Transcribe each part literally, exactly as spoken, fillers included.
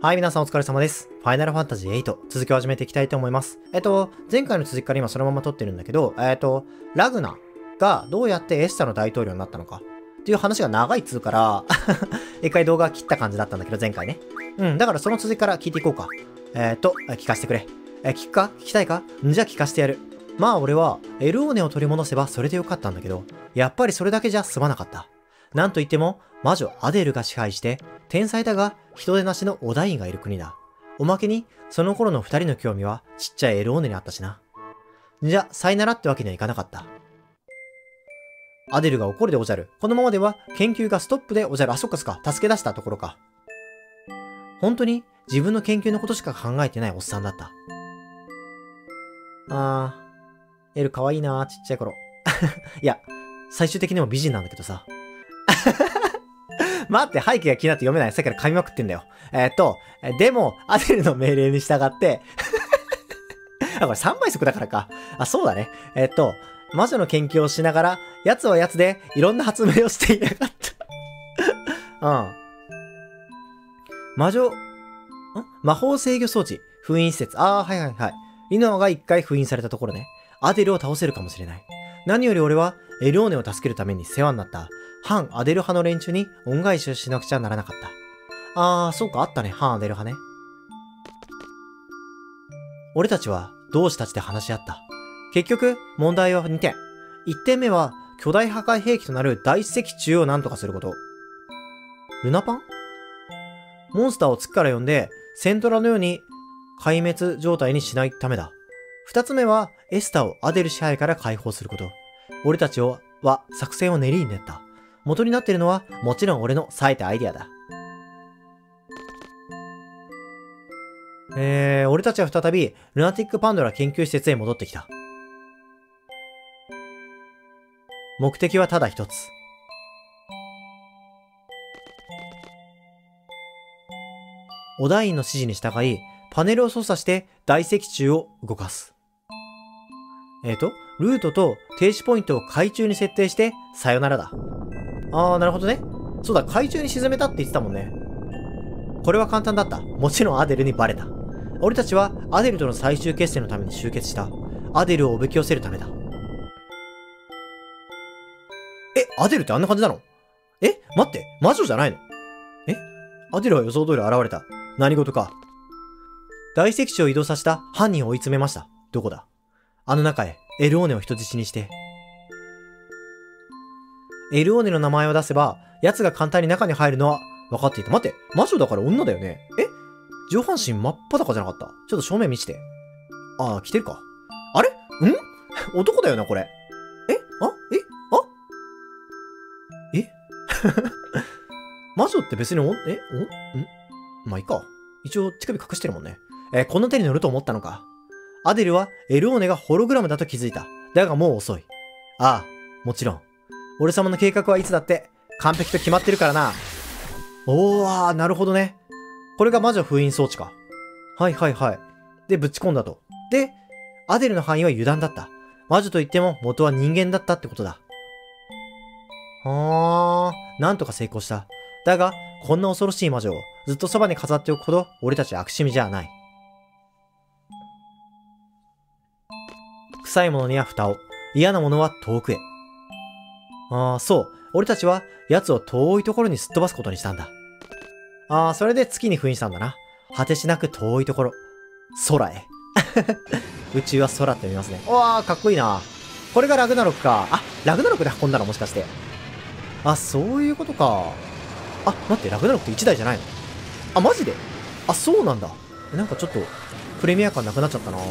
はい、皆さんお疲れ様です。ファイナルファンタジーエイト、続きを始めていきたいと思います。えっと、前回の続きから今そのまま撮ってるんだけど、えっと、ラグナがどうやってエスタの大統領になったのかっていう話が長いっつうから、一回動画切った感じだったんだけど、前回ね。うん、だからその続きから聞いていこうか。えー、っと、聞かせてくれ。え、聞くか聞きたいかんじゃ聞かせてやる。まあ俺は、エルオーネを取り戻せばそれでよかったんだけど、やっぱりそれだけじゃ済まなかった。なんといっても、魔女アデルが支配して、天才だが人手なしのオダインがいる国だ。おまけに、その頃の二人の興味はちっちゃいエルオーネにあったしな。じゃ、さいならってわけにはいかなかった。アデルが怒るでおじゃる。このままでは研究がストップでおじゃる。あ、そっかそっか。助け出したところか。本当に自分の研究のことしか考えてないおっさんだった。あー、エルかわいいなー、ちっちゃい頃。いや、最終的にも美人なんだけどさ。待って、背景が気になって読めない。さっきから噛みまくってんだよ。えー、っと、でも、アデルの命令に従って、あ、これさんばい速だからか。あ、そうだね。えー、っと、魔女の研究をしながら、奴は奴でいろんな発明をしていやがった。うん。魔女、ん魔法制御装置、封印施設。ああ、はいはいはい。リノアが一回封印されたところね。アデルを倒せるかもしれない。何より俺は、エルオーネを助けるために世話になった、反アデル派の連中に恩返しをしなくちゃならなかった。あー、そうか、あったね、反アデル派ね。俺たちは同志たちで話し合った。結局、問題はにてん。いってんめは、巨大破壊兵器となる大石柱を何とかすること。ルナパン？モンスターを月から呼んで、セントラのように壊滅状態にしないためだ。二つ目は、エスタをアデル支配から解放すること。俺たちは作戦を練りに練った。元になっているのは、もちろん俺の冴えたアイデアだ。えー、俺たちは再び、ルナティックパンドラ研究施設へ戻ってきた。目的はただ一つ。オダインの指示に従い、パネルを操作して大石柱を動かす。えーと、ルートと停止ポイントを海中に設定して、さよならだ。あー、なるほどね。そうだ、海中に沈めたって言ってたもんね。これは簡単だった。もちろんアデルにバレた。俺たちはアデルとの最終決戦のために集結した。アデルをおびき寄せるためだ。え、アデルってあんな感じなの？え、待って、魔女じゃないの？え？アデルは予想通り現れた。何事か。大石地を移動させた犯人を追い詰めました。どこだ？あの中へ、エルオーネを人質にして。エルオーネの名前を出せば、奴が簡単に中に入るのは分かっていた。待って、魔女だから女だよね。え？上半身真っ裸じゃなかった？ちょっと正面見して。ああ、着てるか。あれ？ん？男だよな、これ。え？あ？え？あ？え？魔女って別におん、え？おん？ん？まあ、いいか。一応、乳首隠してるもんね。えー、この手に乗ると思ったのか。アデルはエルオーネがホログラムだと気づいた。だがもう遅い。ああ、もちろん。俺様の計画はいつだって完璧と決まってるからな。おー、あー、なるほどね。これが魔女封印装置か。はいはいはい。で、ぶち込んだと。で、アデルの範囲は油断だった。魔女といっても元は人間だったってことだ。はー、なんとか成功した。だが、こんな恐ろしい魔女をずっとそばに飾っておくほど俺たち悪趣味じゃない。臭いものには蓋を、嫌なものは遠くへ。ああ、そう。俺たちは奴を遠いところにすっ飛ばすことにしたんだ。ああ、それで月に封印したんだな。果てしなく遠いところ。空へ。宇宙は空って読みますね。うわあ、かっこいいな。これがラグナロクか。あ、ラグナロクで運んだのもしかして。あ、そういうことか。あ、待って、ラグナロクっていちだいじゃないの？あ、マジで？あ、そうなんだ。なんかちょっと、プレミア感なくなっちゃったな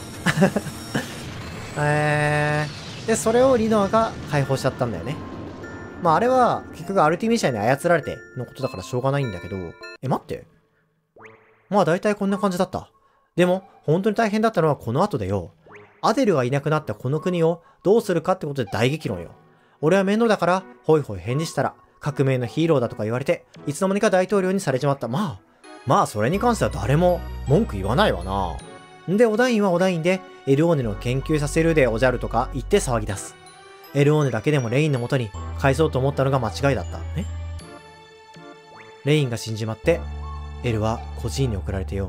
えー、で、それをリノアが解放しちゃったんだよね。まあ、あれは、結局アルティミシャに操られてのことだからしょうがないんだけど、え、待って。まあ、大体こんな感じだった。でも、本当に大変だったのはこの後でよ。アデルがいなくなったこの国をどうするかってことで大激論よ。俺は面倒だから、ホイホイ返事したら、革命のヒーローだとか言われて、いつの間にか大統領にされちまった。まあ、まあ、それに関しては誰も文句言わないわな。んで、オダインはオダインで、エルオーネの研究させるでおじゃるとか言って騒ぎ出す。エルオーネだけでもレインの元に返そうと思ったのが間違いだった。え？レインが死んじまって、 L は孤児院に送られてよ。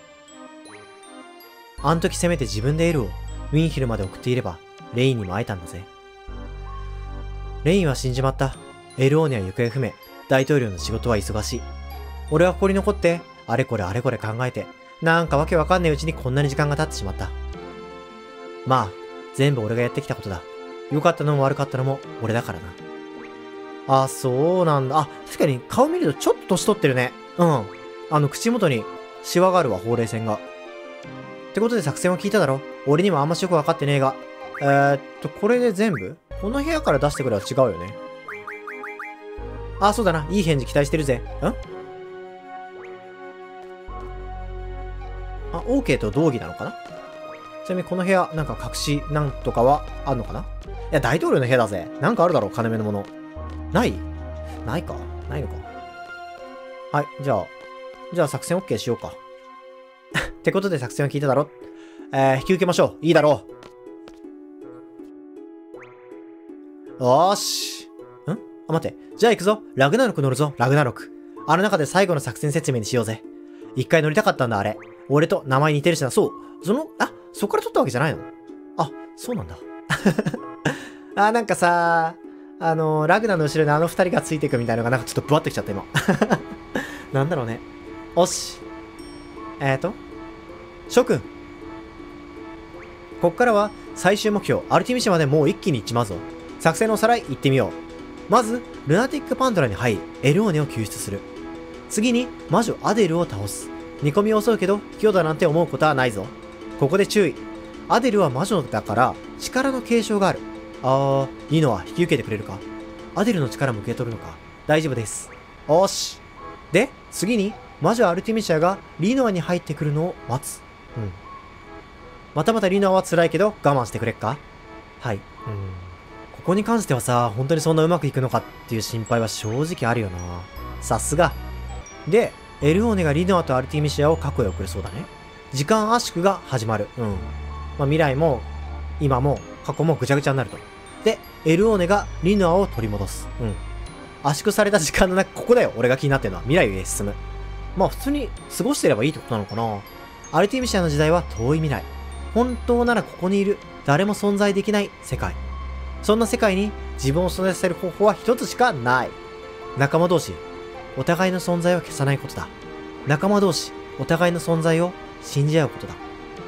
あん時せめて自分で L をウィンヒルまで送っていれば、レインにも会えたんだぜ。レインは死んじまった。エルオーネは行方不明。大統領の仕事は忙しい。俺はここに残って、あれこれあれこれ考えて、なんかわけわかんないうちにこんなに時間が経ってしまった。まあ、全部俺がやってきたことだ。良かったのも悪かったのも俺だからな。あ、そうなんだ。あ、確かに顔見るとちょっと年取ってるね。うん。あの、口元にシワがあるわ、ほうれい線が。ってことで作戦を聞いただろ。俺にもあんましよくわかってねえが。えー、っと、これで全部この部屋から出してくれは違うよね。あ、そうだな。いい返事期待してるぜ。んあ、OK と同義なのかな。ちなみにこの部屋、なんか隠しなんとかはあんのかな。いや、大統領の部屋だぜ。なんかあるだろう、金目のもの。ないないか。ないのか。はい、じゃあ、じゃあ作戦 OK しようか。ってことで作戦を聞いただろ。えー、引き受けましょう。いいだろう。よーし。んあ、待って。じゃあ行くぞ。ラグナロク乗るぞ、ラグナロク。あの中で最後の作戦説明にしようぜ。一回乗りたかったんだ、あれ。俺と名前似てるしな。そう。その、あ、そこから撮ったわけじゃないの？あ、そうなんだ。あ、なんかさ、あのー、ラグナの後ろにあの二人がついていくみたいなのがなんかちょっとブワってきちゃった今。なんだろうね。おし。えーと。諸君。こっからは最終目標、アルティミシアまでもう一気に行っちまうぞ。作戦のおさらい行ってみよう。まず、ルナティックパンドラに入り、エルオーネを救出する。次に、魔女アデルを倒す。煮込み遅いけど、卑怯だなんて思うことはないぞ。ここで注意。アデルは魔女だから、力の継承がある。あー、いいのは引き受けてくれるか？アデルの力も受け取るのか？大丈夫です。おーし。で、次に、魔女アルティミシアがリノアに入ってくるのを待つ。うん。またまたリノアは辛いけど我慢してくれっか？はい。うん。ここに関してはさ、本当にそんなうまくいくのかっていう心配は正直あるよな。さすが。で、エルオーネがリノアとアルティミシアを過去へ送るそうだね。時間圧縮が始まる。うん。まあ、未来も、今も、過去もぐちゃぐちゃになると。で、エルオーネがリノアを取り戻す。うん。圧縮された時間の中、ここだよ。俺が気になってるのは未来へ進む。まあ普通に過ごしてればいいってことなのかな。アルティミシアの時代は遠い未来。本当ならここにいる誰も存在できない世界。そんな世界に自分を存在させる方法は一つしかない。仲間同士、お互いの存在を消さないことだ。仲間同士、お互いの存在を信じ合うことだ。うん。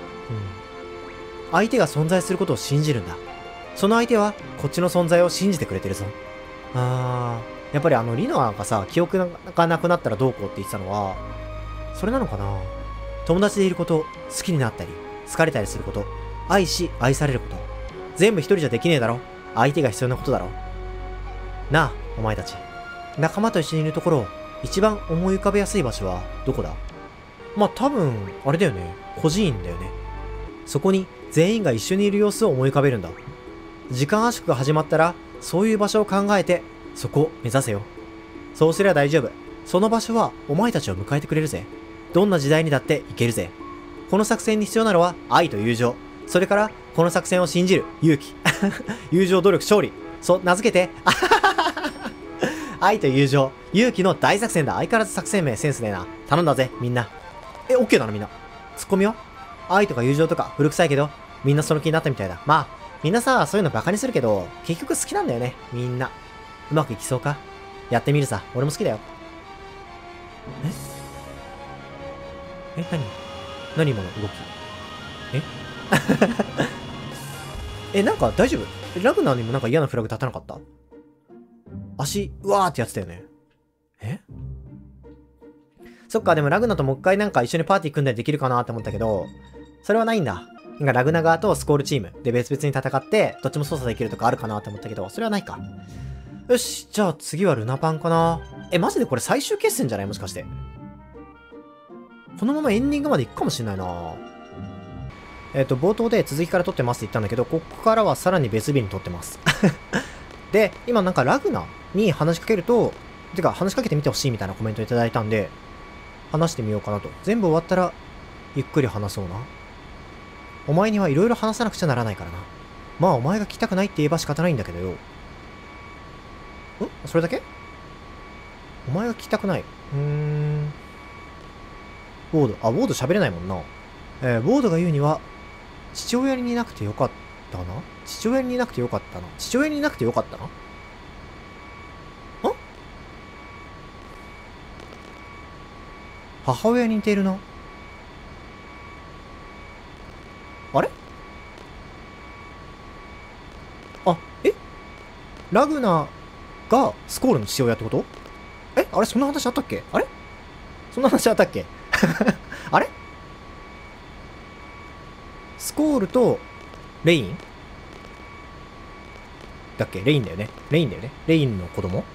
相手が存在することを信じるんだ。その相手はこっちの存在を信じてくれてるぞ。あー。やっぱりあのリノアがさ、記憶がなくなったらどうこうって言ってたのは、それなのかな。友達でいること、好きになったり、好かれたりすること、愛し愛されること。全部一人じゃできねえだろ。相手が必要なことだろ。なあ、お前たち。仲間と一緒にいるところを一番思い浮かべやすい場所はどこだ？まあ多分、あれだよね。孤児院だよね。そこに全員が一緒にいる様子を思い浮かべるんだ。時間圧縮が始まったら、そういう場所を考えて、そこを目指せよ。そうすれば大丈夫。その場所はお前たちを迎えてくれるぜ。どんな時代にだって行けるぜ。この作戦に必要なのは愛と友情。それからこの作戦を信じる勇気。友情、努力、勝利。そう名付けて。愛と友情、勇気の大作戦だ。相変わらず作戦名センスねえな。頼んだぜ、みんな。え、オッケーなのみんな。ツッコミは愛とか友情とか古臭いけど、みんなその気になったみたいだ。まあ、みんなさ、そういうのバカにするけど、結局好きなんだよね、みんな。うまくいきそうか？やってみるさ。俺も好きだよ。ええ、何何今の動き。ええ、なんか大丈夫？ラグナーにもなんか嫌なフラグ立たなかった？足、うわーってやってたよね。えそっか、でもラグナともう一回なんか一緒にパーティー組んだりできるかなって思ったけど、それはないんだ。なんかラグナ側とスコールチームで別々に戦って、どっちも操作できるとかあるかなって思ったけど、それはないか。よし、じゃあ次はルナパンかな。え、マジでこれ最終決戦じゃない？もしかして。このままエンディングまで行くかもしれないな。えっと、冒頭で続きから撮ってますって言ったんだけど、ここからはさらに別日に撮ってます。で、今なんかラグナに話しかけると、てか話しかけてみてほしいみたいなコメントいただいたんで、話してみようかなと。全部終わったら、ゆっくり話そうな。お前には色々話さなくちゃならないからな。まあお前が聞きたくないって言えば仕方ないんだけどよ。ん？それだけ？お前が聞きたくない。うーん。 ボード。あ、ボード喋れないもんな。えー、ボードが言うには、父親にいなくてよかったな父親にいなくてよかったな父親にいなくてよかったな母親に似ているな。あれあ、えラグナがスコールの父親ってこと？えあれそんな話あったっけ？あれそんな話あったっけ？あれスコールとレインだっけ？レインだよね。レインだよね。レインの子供？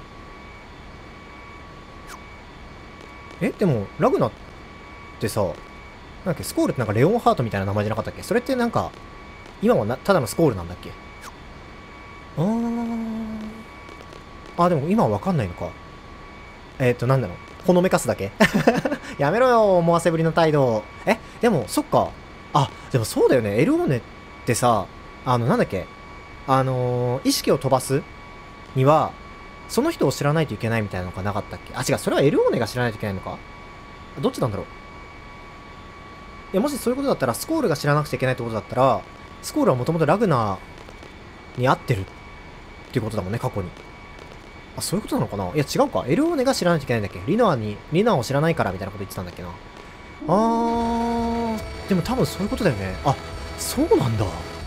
えでも、ラグナってさ、なんだっけ、スコールってなんかレオンハートみたいな名前じゃなかったっけ？それってなんか、今はなただのスコールなんだっけ？あー。あ、でも今はわかんないのか。えっと、なんだろう。ほのめかすだけやめろよ、思わせぶりの態度。え、でも、そっか。あ、でもそうだよね。エルオーネってさ、あの、なんだっけ。あのー、意識を飛ばすには、その人を知らないといけないみたいなのがなかったっけ？あ、違う、それはエルオーネが知らないといけないのか？どっちなんだろう？いや、もしそういうことだったら、スコールが知らなくちゃいけないってことだったら、スコールはもともとラグナーに会ってるっていうことだもんね、過去に。あ、そういうことなのかな？いや、違うか。エルオーネが知らないといけないんだっけ？リナーに、リナーを知らないからみたいなこと言ってたんだっけな。あー、でも多分そういうことだよね。あ、そうなんだ。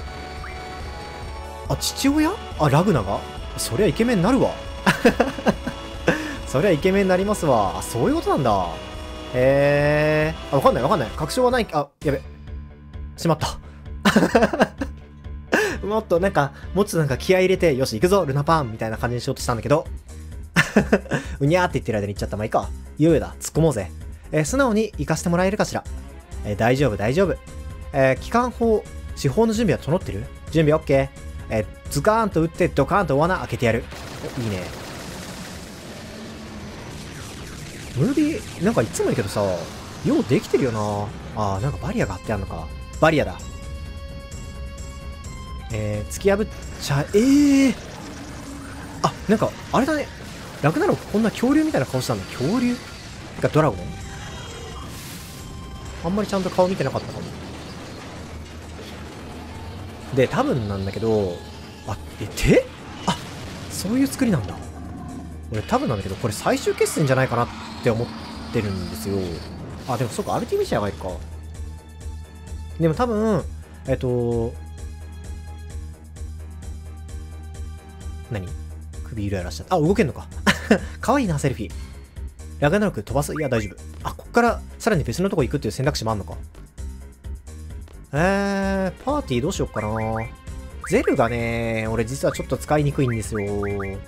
あ、父親？あ、ラグナが？そりゃイケメンになるわ。そりゃイケメンになりますわ。あ、そういうことなんだ。へー。あ、わかんないわかんない。確証はない。あ、やべ。しまった。もっとなんか、もうちょっとなんか気合い入れて、よし、行くぞ、ルナパンみたいな感じにしようとしたんだけど、うにゃーって言ってる間に言っちゃった。まあいいか。いよいよだ。突っ込もうぜ。えー、素直に行かせてもらえるかしら。えー、大丈夫、大丈夫。えー、機関砲、司法の準備は整ってる？準備 OK。えー、ズカーンと撃ってドカーンと罠開けてやる。お、いいね。ムービー、なんかいつも言うけどさ、ようできてるよな。あー、なんかバリアが貼ってあるのか。バリアだ。えー、突き破っちゃ、えー。あ、なんか、あれだね。ラグナロクこんな恐竜みたいな顔したの？恐竜？てかドラゴン？あんまりちゃんと顔見てなかったかも。で、多分なんだけど、あ、え、手？あ、そういう作りなんだ。俺多分なんだけど、これ最終決戦じゃないかなって思ってるんですよ。あ、でもそっか、アルティミシアがいいか。でも多分、えっと、何？首ゆらゆらしちゃった。あ、動けんのか。かわいいな、セルフィー。ラグナロク飛ばす？いや、大丈夫。あ、こっからさらに別のとこ行くっていう選択肢もあんのか。えー、パーティーどうしよっかな。ゼルがね、俺実はちょっと使いにくいんですよ。う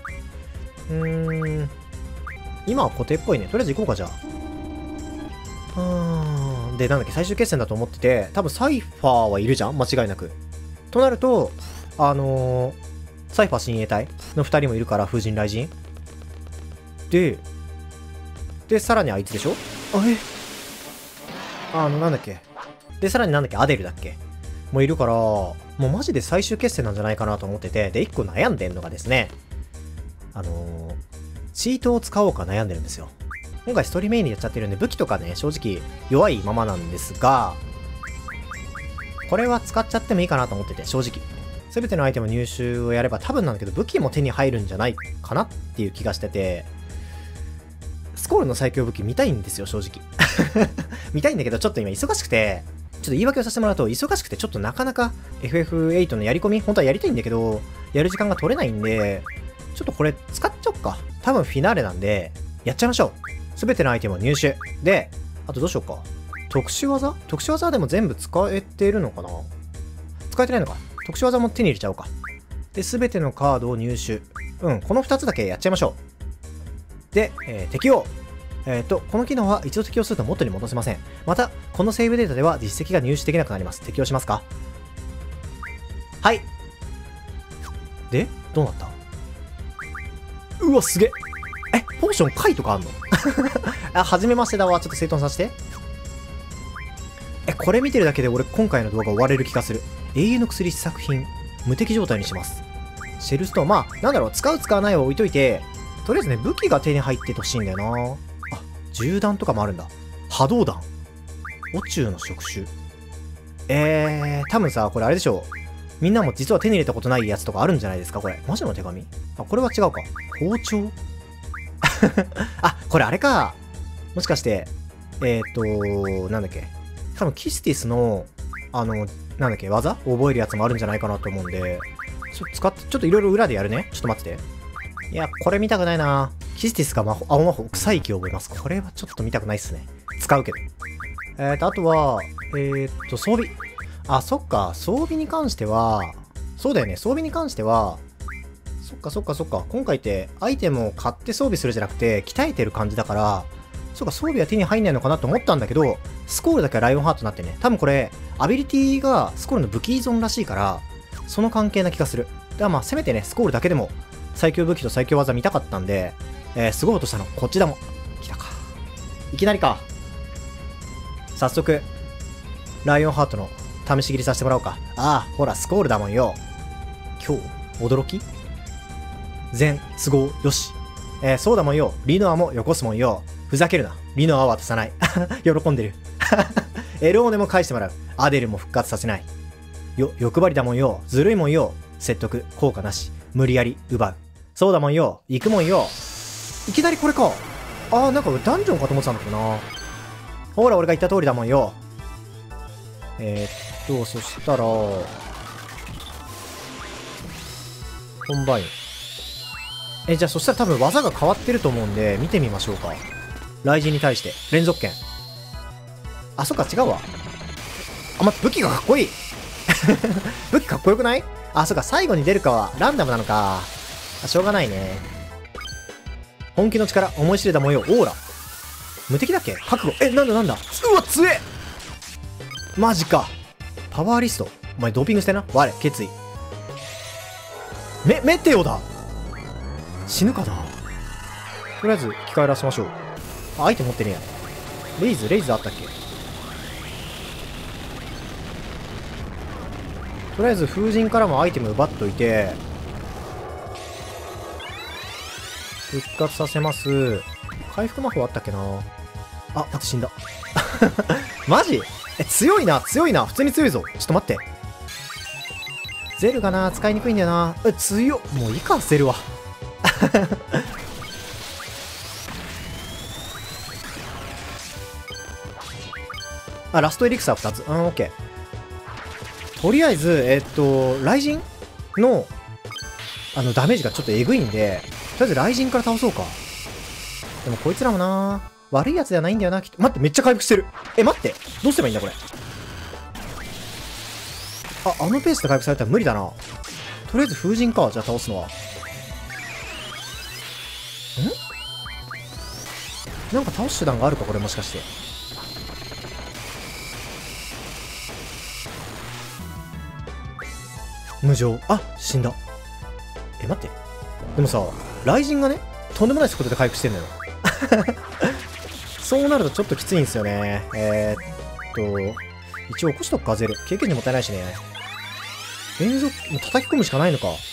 ーん。今は固定っぽいね。とりあえず行こうか、じゃあ。うーん。で、なんだっけ、最終決戦だと思ってて、多分サイファーはいるじゃん？間違いなく。となると、あのー、サイファー親衛隊のふたりもいるから、風神雷神。で、で、さらにあいつでしょ？あ、えあの、なんだっけ。で、さらになんだっけ、アデルだっけもういるから、もうマジで最終決戦なんじゃないかなと思ってて、で、一個悩んでんのがですね、あのー、チートを使おうか悩んでるんですよ。今回ストーリーメインでやっちゃってるんで、武器とかね、正直弱いままなんですが、これは使っちゃってもいいかなと思ってて、正直。すべてのアイテム入手をやれば多分なんだけど、武器も手に入るんじゃないかなっていう気がしてて、スコールの最強武器見たいんですよ、正直。見たいんだけど、ちょっと今忙しくて、ちょっと言い訳をさせてもらうと、忙しくてちょっとなかなか エフエフエイト のやり込み、本当はやりたいんだけど、やる時間が取れないんで、ちょっとこれ使っちゃおっか。多分フィナーレなんで、やっちゃいましょう。すべてのアイテムを入手。で、あとどうしようか。特殊技？特殊技でも全部使えてるのかな？使えてないのか。特殊技も手に入れちゃおうか。で、すべてのカードを入手。うん、このふたつだけやっちゃいましょう。で、えー、適用。えっと、この機能は一度適用すると元に戻せません。また、このセーブデータでは実績が入手できなくなります。適用しますか？はい。で、どうなった？うわ、すげえ。え、ポーション回とかあんの？あ、はじめましてだわ。ちょっと整頓させて。え、これ見てるだけで俺今回の動画終われる気がする。永遠の薬試作品、無敵状態にします。シェルストーン、まあ、なんだろう、使う使わないは置いといて、とりあえずね、武器が手に入っててほしいんだよな。あ、銃弾とかもあるんだ。波動弾。 宇宙の触手。えー、多分さ、これあれでしょう。みんなも実は手に入れたことないやつとかあるんじゃないですかこれ。魔女の手紙？あ、これは違うか。包丁あ、これあれか。もしかして、えーっと、なんだっけ。多分キスティスの、あの、なんだっけ、技覚えるやつもあるんじゃないかなと思うんで、ちょっと使って、ちょっといろいろ裏でやるね。ちょっと待ってて。いや、これ見たくないな。キスティスが魔法、青魔法、臭い息を覚えます。これはちょっと見たくないっすね。使うけど。えーと、あとは、えーっと、装備。あ、そっか、装備に関しては、そうだよね、装備に関しては、そっかそっかそっか、今回ってアイテムを買って装備するじゃなくて、鍛えてる感じだから、そっか、装備は手に入んないのかなと思ったんだけど、スコールだけはライオンハートになってね、多分これ、アビリティがスコールの武器依存らしいから、その関係な気がする。だからまあ、せめてね、スコールだけでも、最強武器と最強技見たかったんで、えー、すごい音したの、こっちだもん。来たか。いきなりか。早速、ライオンハートの試し切りさせてもらおうか。ああ、ほら、スコールだもんよ。今日、驚き全、都合、よし。えー、そうだもんよ。リノアもよこすもんよ。ふざけるな。リノアは渡さない。喜んでる。エルオーネも返してもらう。アデルも復活させない。よ、欲張りだもんよ。ずるいもんよ。説得、効果なし。無理やり、奪う。そうだもんよ。行くもんよ。いきなりこれか。あー、なんかダンジョンかと思ってたんだけどな。ほら、俺が言った通りだもんよ。えー、っと、そしたら、コンバイン。え、じゃあそしたら多分技が変わってると思うんで、見てみましょうか。雷神に対して、連続剣。あ、そっか、違うわ。あ、待って、武器がかっこいい武器かっこよくない？あ、そっか、最後に出るかはランダムなのか。あ、しょうがないね。本気の力、思い知れた模様、オーラ。無敵だっけ？覚悟。え、なんだなんだ。うわ、強え！マジか。パワーリスト。お前ドーピングしてな。我、決意。メ、メテオだ。死ぬかな。とりあえず、生き返らせましょう。あ、相手持ってねえや。レイズ、レイズあったっけ？とりあえず、風神からもアイテム奪っといて、復活させます。回復魔法あったっけな。あ、待って、死んだ。マジ？え、強いな、強いな。普通に強いぞ。ちょっと待って。ゼルがな、使いにくいんだよな。え、強っ。もういいか、ゼルは。あ、ラストエリクサーふたつ。うん、オッケー。とりあえず、えっと、雷神の、あの、ダメージがちょっとえぐいんで、とりあえず雷神から倒そうか。でもこいつらもな、悪いやつじゃないんだよな、きっと。待って、めっちゃ回復してる。え、待って。どうすればいいんだ、これ。あ、あのペースで回復されたら無理だな。とりあえず風神か、じゃあ倒すのは。ん？なんか倒す手段があるか、これもしかして。無情。あ、死んだ。え、待って。でもさ、雷神がね、とんでもない速度で回復してんのよ。そうなるとちょっときついんですよね。えー、っと、一応起こしとくか、ゼル。経験値もったいないしね。連続、もう叩き込むしかないのか。はい。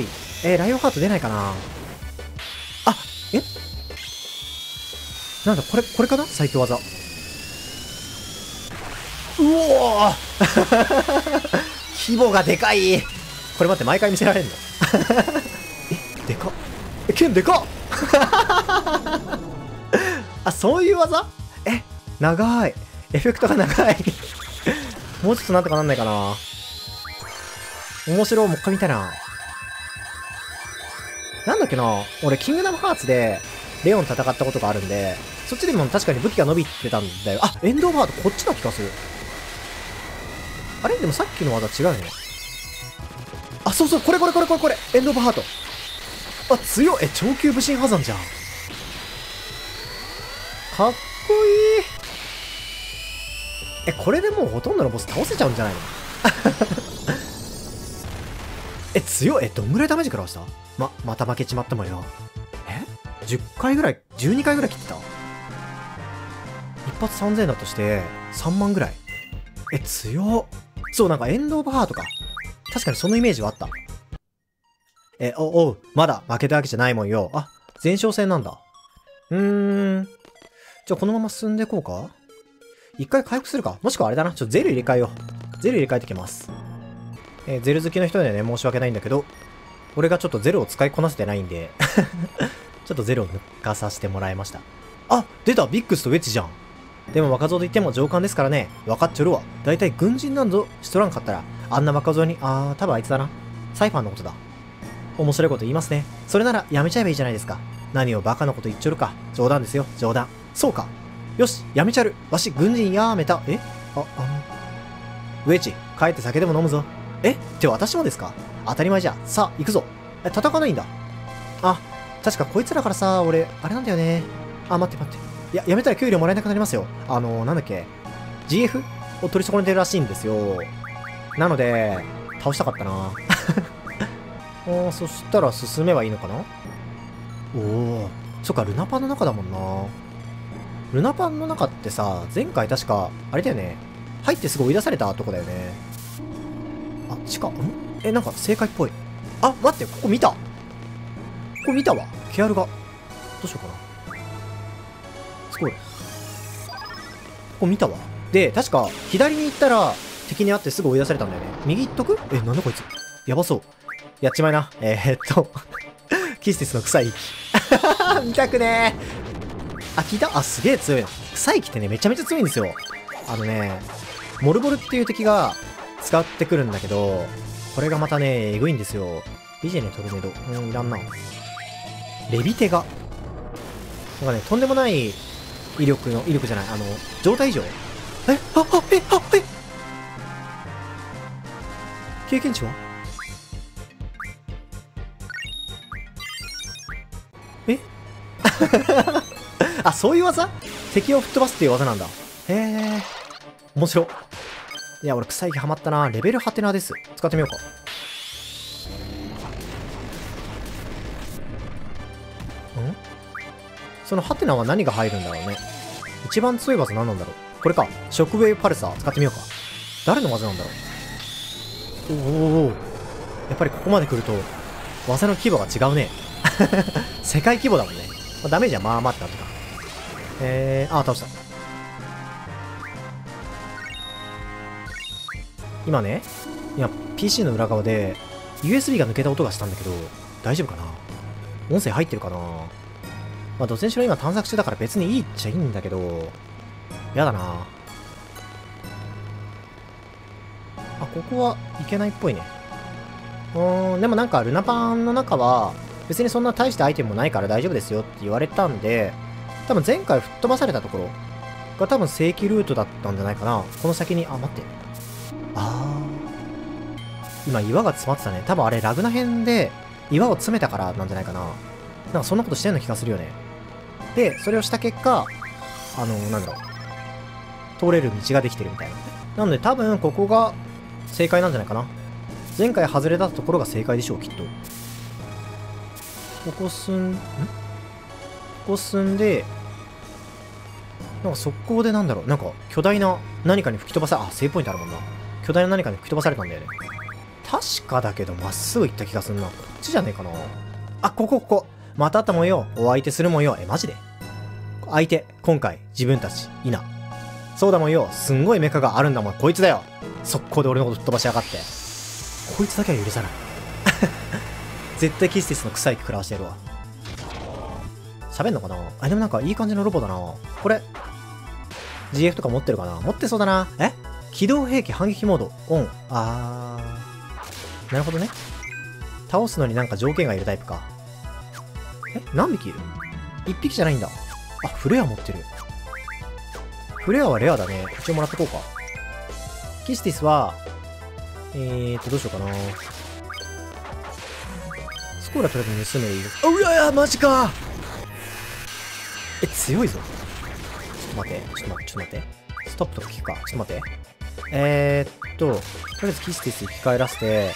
えー、ライオンハート出ないかな。あ、えなんだ、これ、これかな最強技。うおー規模がでかい。これ待って、毎回見せられんのえ、でかっ。え、剣でかっあ、そういう技？え、長い。エフェクトが長い。もうちょっとなんとかなんないかな。面白い、もう一回見たいな。なんだっけな、俺、キングダムハーツで、レオン戦ったことがあるんで、そっちでも確かに武器が伸びてたんだよ。あ、エンドオブハート、こっちな気がする。あれでもさっきの技違うね。あ、そうそう、これこれこれこれこれ、エンドオブハート。あ、強っ。え、超級武神破山じゃん。かっこいい。え、これでもうほとんどのボス倒せちゃうんじゃないのえ、強い。え、どんぐらいダメージ食らわした？ま、また負けちまったもんよ。え ?じゅっ 回ぐらい、じゅうにかいぐらい切ってた？一発さんぜんえんだとして、さんまんぐらい。え、強っ。そう、なんかエンドオブハートか。確かにそのイメージはあった。え、お、おう、まだ負けたわけじゃないもんよ。あ、前哨戦なんだ。うーん。じゃあこのまま進んでいこうか。 一回回復するか。もしくはあれだな。ちょっとゼル入れ替えよう。ゼル入れ替えてきます。えー、ゼル好きの人にはね、申し訳ないんだけど、俺がちょっとゼルを使いこなせてないんで、ちょっとゼルを抜かさせてもらいました。あ、出たビックスとウェッジじゃん。でも若造と言っても上官ですからね。分かっちょるわ。だいたい軍人なんぞしとらんかったら、あんな若造に、あー、多分あいつだな。サイファーのことだ。面白いこと言いますね。それならやめちゃえばいいじゃないですか。何をバカなこと言っちょるか。冗談ですよ、冗談。そうか。よし、やめちゃる。わし、軍人やめた。えあ、あの。ウェッジ、帰って酒でも飲むぞ。えって私もですか？当たり前じゃ。さあ、行くぞ。え、戦わないんだ。あ、確かこいつらからさ、俺、あれなんだよね。あ、待って待って。いや、やめたら給料もらえなくなりますよ。あの、なんだっけ。ジーエフ を取り損ねてるらしいんですよ。なので、倒したかったな。おー、そしたら進めばいいのかな？おお、そっか、ルナパンの中だもんな。ルナパンの中ってさ、前回確か、あれだよね。入ってすぐ追い出されたとこだよね。あ、地下、んえ、なんか正解っぽい。あ、待って、ここ見た。ここ見たわ。ケアルが。どうしようかな。すごい。ここ見たわ。で、確か、左に行ったら、敵に会ってすぐ追い出されたんだよね。右行っとく？え、なんだこいつ。やばそう。やっちまいな。えー、っと、キスティスの臭い息。見たくねー。あ、聞いた？あ、すげえ強いな。臭い息ってね、めちゃめちゃ強いんですよ。あのね、モルボルっていう敵が使ってくるんだけど、これがまたね、えぐいんですよ。ビジェネトルネド。うん、いらんな。レビテガ。なんかね、とんでもない威力の、威力じゃない、あの、状態異常？えあ、あ、え、あ、え経験値は？えあ、そういう技？敵を吹っ飛ばすっていう技なんだ。へえ。面白。いや、俺、臭い息ハマったな。レベルハテナです。使ってみようか。ん？そのハテナは何が入るんだろうね。一番強い技何なんだろう。これか。ショックウェーブパルサー使ってみようか。誰の技なんだろう。おお。やっぱりここまで来ると、技の規模が違うね。世界規模だもんね。まあ、ダメージはまあまあってなったか。えー、あ、倒した。今ね、今 ピーシー の裏側で ユーエスビー が抜けた音がしたんだけど、大丈夫かな？音声入ってるかな？まあ、どっちにしろ今探索中だから別にいいっちゃいいんだけど、やだな。あ、ここはいけないっぽいね。うーん、でもなんかルナパンの中は別にそんな大したアイテムもないから大丈夫ですよって言われたんで、多分前回吹っ飛ばされたところが多分正規ルートだったんじゃないかな。この先に、あ、待って。あー。今岩が詰まってたね。多分あれラグナ編で岩を詰めたからなんじゃないかな。なんかそんなことしてんの気がするよね。で、それをした結果、あの、なんだろう。通れる道ができてるみたいな。なので多分ここが正解なんじゃないかな。前回外れたところが正解でしょう、きっと。ここ進ん、んここ進んで、なんか速攻でなんだろう、なんか巨大な何かに吹き飛ばさ、あ、セーブポイントあるもんな。巨大な何かに吹き飛ばされたんだよね。確かだけど、まっすぐ行った気がするな。こっちじゃねえかな。あ、ここ、ここ。また会ったもんよ。お相手するもんよ。え、マジで？相手、今回、自分たち、いな。そうだもんよ。すんごいメカがあるんだもん。こいつだよ。速攻で俺のこと吹っ飛ばしやがって。こいつだけは許さない。絶対キスティスの臭い気食らわしてやるわ。喋んのかなあ、でもなんかいい感じのロボだな。これ、ジーエフ とか持ってるかな？持ってそうだな。え？機動兵器反撃モード、オン。あー。なるほどね。倒すのになんか条件がいるタイプか。え？何匹いる？一匹じゃないんだ。あ、フレア持ってる。フレアはレアだね。一応もらってこうか。キスティスは、えーと、どうしようかな。スコーラとりあえず盗めでいいです。あ、うわや、マジか。え、強いぞ。ちょっと待って、ちょっと待って、ちょっと待って。ストップとか聞くか。ちょっと待って。えーっと、とりあえずキスティス生き返らせて、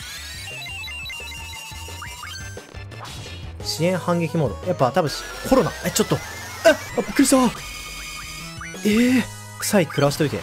支援反撃モード。やっぱ多分、コロナ。え、ちょっと。え、あ、びっくりした。えー、臭い食らわしといて。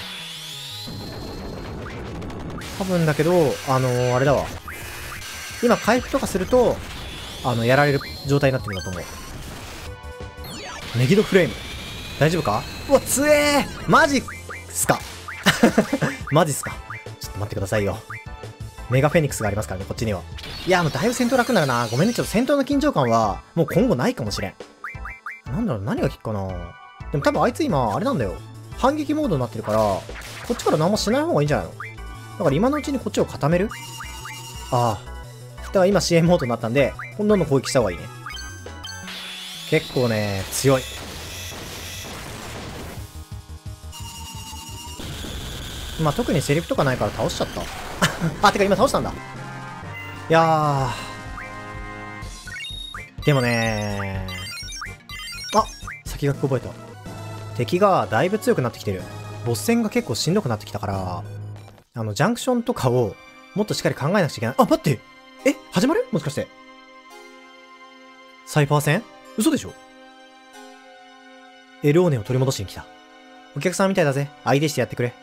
多分だけど、あのー、あれだわ。今回復とかすると、あの、やられる状態になってるんだと思う。メギドフレーム。大丈夫か？ うわ、つえーマジっすかマジっすか。ちょっと待ってくださいよ。メガフェニックスがありますからね、こっちには。いや、もうだいぶ戦闘楽になるな。ごめんね、ちょっと戦闘の緊張感は、もう今後ないかもしれん。なんだろう、何が効くかな。でも多分あいつ今、あれなんだよ。反撃モードになってるから、こっちから何もしない方がいいんじゃないの。だから今のうちにこっちを固める。ああ。だから今支援モードになったんで、どんどん攻撃した方がいいね。結構ね、強い。まあ特にセリフとかないから倒しちゃった。あ、てか今倒したんだ。いやー。でもねー。あ、先が覚えた。敵がだいぶ強くなってきてる。ボス戦が結構しんどくなってきたから、あの、ジャンクションとかをもっとしっかり考えなくちゃいけない。あ、待って、え始まるもしかして。サイファー戦嘘でしょ。エルオーネを取り戻しに来た。お客さんみたいだぜ。相手してやってくれ。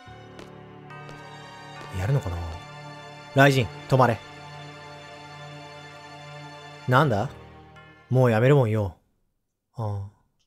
やるのかな。雷神、止まれ。なんだもうやめるもんよ。あ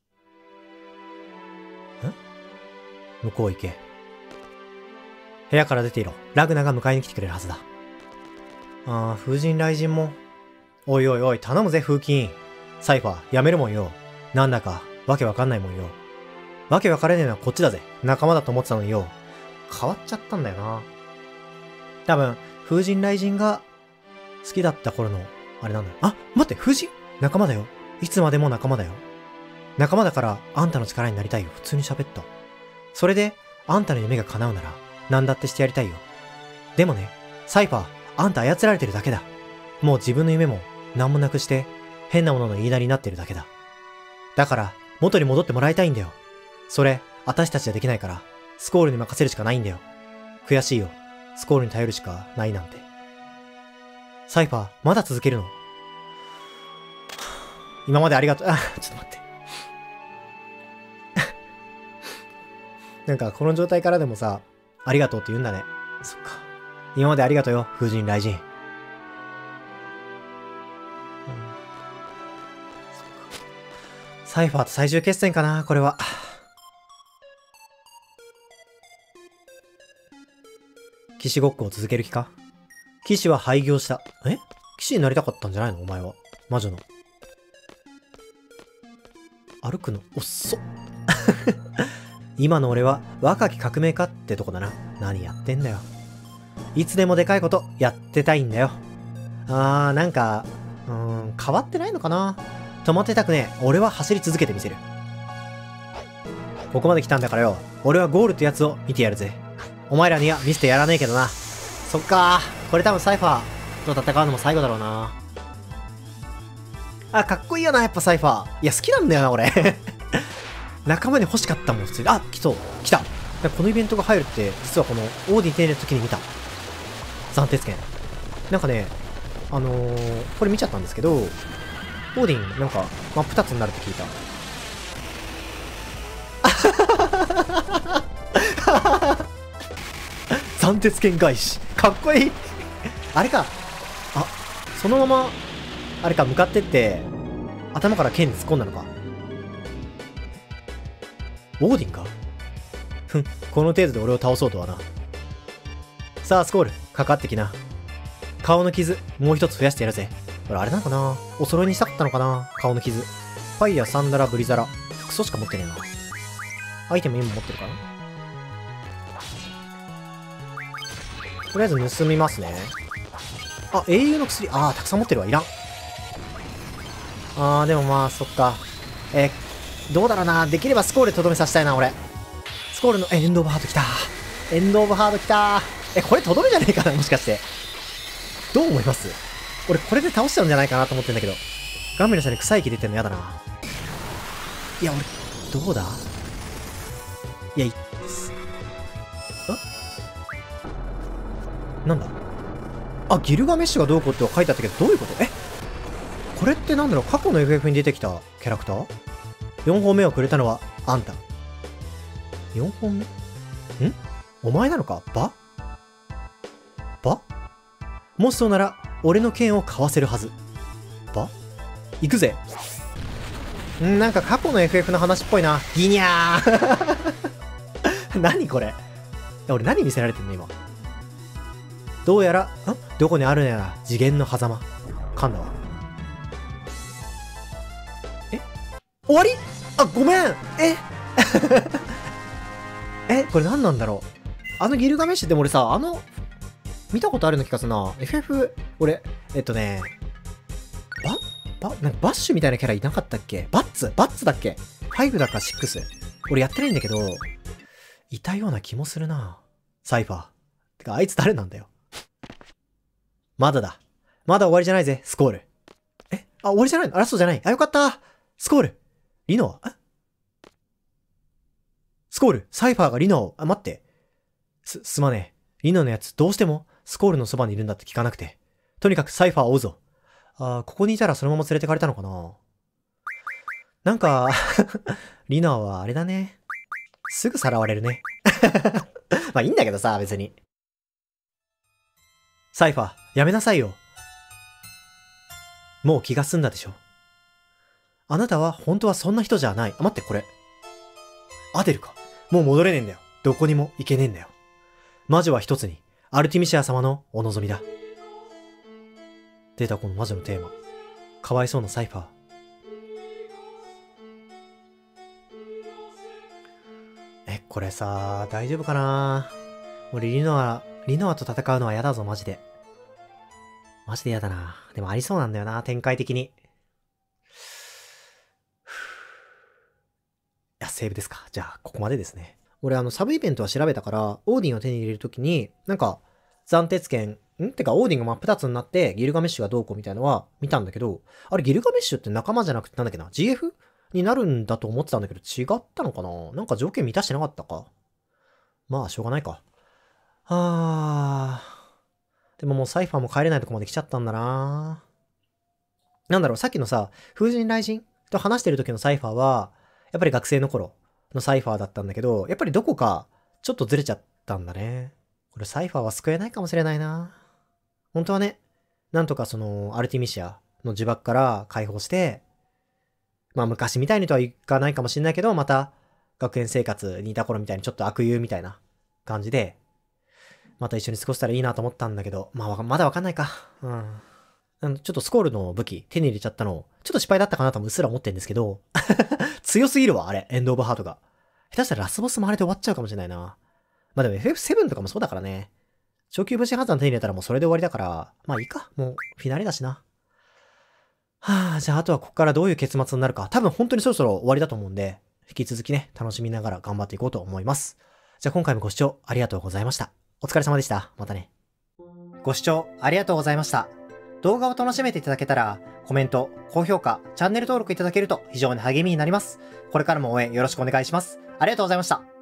あ。ん向こう行け。部屋から出ていろ。ラグナが迎えに来てくれるはずだ。ああ、風神雷神も。おいおいおい、頼むぜ、風紀。サイファー、やめるもんよ。なんだか、わけわかんないもんよ。わけわかれねえのはこっちだぜ。仲間だと思ってたのによ。変わっちゃったんだよな。多分、風神雷神が好きだった頃の、あれなんだよ。あ、待って、風神仲間だよ。いつまでも仲間だよ。仲間だから、あんたの力になりたいよ。普通に喋った。それで、あんたの夢が叶うなら、何だってしてやりたいよ。でもね、サイファー、あんた操られてるだけだ。もう自分の夢も、何もなくして、変なものの言いなりになってるだけだ。だから、元に戻ってもらいたいんだよ。それ、私たちじゃできないから、スコールに任せるしかないんだよ。悔しいよ。スコールに頼るしかないなんて。サイファー、まだ続けるの？今までありがとう。あ、ちょっと待って。なんか、この状態からでもさ、ありがとうって言うんだね。そっか。今までありがとうよ、風神雷神。うん、そっか。サイファーと最終決戦かな、これは。騎士ごっこを続ける気か？騎士は廃業した。え？騎士になりたかったんじゃないのお前は。魔女の。歩くの遅っ。今の俺は若き革命家ってとこだな。何やってんだよ。いつでもでかいことやってたいんだよ。あー、なんか、うーん、変わってないのかな。止まってたくねえ。俺は走り続けてみせる。ここまで来たんだからよ。俺はゴールってやつを見てやるぜ。お前らには見せてやらねえけどな。そっかー。これ多分サイファーと戦うのも最後だろうな。あ、かっこいいよな、やっぱサイファー。いや、好きなんだよな、俺。仲間に欲しかったもん、普通に。あ、来そう。来た。このイベントが入るって、実はこのオーディン定年の時に見た。暫定権。なんかね、あのー、これ見ちゃったんですけど、オーディン、なんか、真っ二つになるって聞いた。斬鉄剣返し。かっこいい。あれか。あ、そのまま、あれか、向かってって、頭から剣に突っ込んだのか。オーディンか？ふん、この程度で俺を倒そうとはな。さあ、スコール、かかってきな。顔の傷、もう一つ増やしてやるぜ。これあれなのかな？お揃いにしたかったのかな？顔の傷。ファイヤー、サンダラ、ブリザラ。クソしか持ってねえな。アイテム今持ってるかな？とりあえず盗みますね。あ、英雄の薬。あー、たくさん持ってるわ。いらん。あー、でもまあ、そっか。えー、どうだろうな。できればスコールでとどめさせたいな、俺。スコールの、え、エンドオブハート来た。エンドオブハート来た。え、これとどめじゃねえかな、もしかして。どう思います？俺、これで倒しちゃうんじゃないかなと思ってんだけど。ガンメルさんに臭い気出てんのやだな。いや、俺、どうだ？いや、いいです。あ？なんだ？あ、ギルガメッシュがどうこうって書いてあったけど、どういうこと？え？これってなんだろう？過去の エフエフ に出てきたキャラクター？ よん 本目をくれたのは、あんた。よんほんめ？ん？お前なのか？バ？バ？もしそうなら、俺の剣を買わせるはず。バ？行くぜ。 ん、なんか過去の エフエフ の話っぽいな。ギニャー何これ。いや、俺何見せられてんの今。どうやら、んどこにあるのやら次元の狭間。噛んだわ。え終わりあ、ごめんええ、これ何なんだろう。あのギルガメッシュでも俺さ、あの、見たことあるの気がするな。エフエフ、俺、えっとね、バ、バ、なんかバッシュみたいなキャラいなかったっけ？バッツバッツだっけ？ ファイブ だかシックス？俺やってないんだけど、いたような気もするな。サイファー。てか、あいつ誰なんだよ。まだだ。まだ終わりじゃないぜ、スコール。えあ、終わりじゃないの？あ、ラストじゃない。あ、よかったスコールリノはえスコールサイファーがリノを、あ、待って。す、すまねえ。リノのやつ、どうしても、スコールのそばにいるんだって聞かなくて。とにかくサイファーを追うぞ。あー、ここにいたらそのまま連れてかれたのかな。なんか、リノはあれだね。すぐさらわれるね。まあいいんだけどさ、別に。サイファー、やめなさいよ。もう気が済んだでしょ。あなたは本当はそんな人じゃない。あ、待って、これ。アデルか。もう戻れねえんだよ。どこにも行けねえんだよ。魔女は一つに、アルティミシア様のお望みだ。出たこの魔女のテーマ。かわいそうなサイファー。え、これさ、大丈夫かな？俺リノア、リノアと戦うのは嫌だぞ、マジで。マジで嫌だな。でもありそうなんだよな、展開的に。いや、セーブですか。じゃあ、ここまでですね。俺あの、サブイベントは調べたから、オーディンを手に入れるときに、なんか、暫定権、んてか、オーディンが真っ二つになって、ギルガメッシュがどうこうみたいなのは見たんだけど、あれ、ギルガメッシュって仲間じゃなくてなんだっけな ?ジーエフ になるんだと思ってたんだけど、違ったのかな？なんか条件満たしてなかったか。まあ、しょうがないか。はー。でももうサイファーも帰れないとこまで来ちゃったんだな。なんだろう、さっきのさ、風神雷神と話してる時のサイファーは、やっぱり学生の頃のサイファーだったんだけど、やっぱりどこかちょっとずれちゃったんだね。これサイファーは救えないかもしれないな。本当はね、なんとかそのアルティミシアの呪縛から解放して、まあ昔みたいにとはいかないかもしれないけど、また学園生活にいた頃みたいにちょっと悪友みたいな感じで、また一緒に過ごしたらいいなと思ったんだけど、まあまだわかんないか。うん。ちょっとスコールの武器手に入れちゃったの、ちょっと失敗だったかなともうっすら思ってんですけど、強すぎるわ、あれ、エンドオブハートが。下手したらラスボスもあれで終わっちゃうかもしれないな。まあでも エフエフセブン とかもそうだからね。昇級武士発弾手に入れたらもうそれで終わりだから、まあいいか、もうフィナーレだしな。はぁ、じゃああとはここからどういう結末になるか、多分本当にそろそろ終わりだと思うんで、引き続きね、楽しみながら頑張っていこうと思います。じゃあ今回もご視聴ありがとうございました。お疲れ様でした。またね。ご視聴ありがとうございました。動画を楽しめていただけたら、コメント、高評価、チャンネル登録いただけると非常に励みになります。これからも応援よろしくお願いします。ありがとうございました。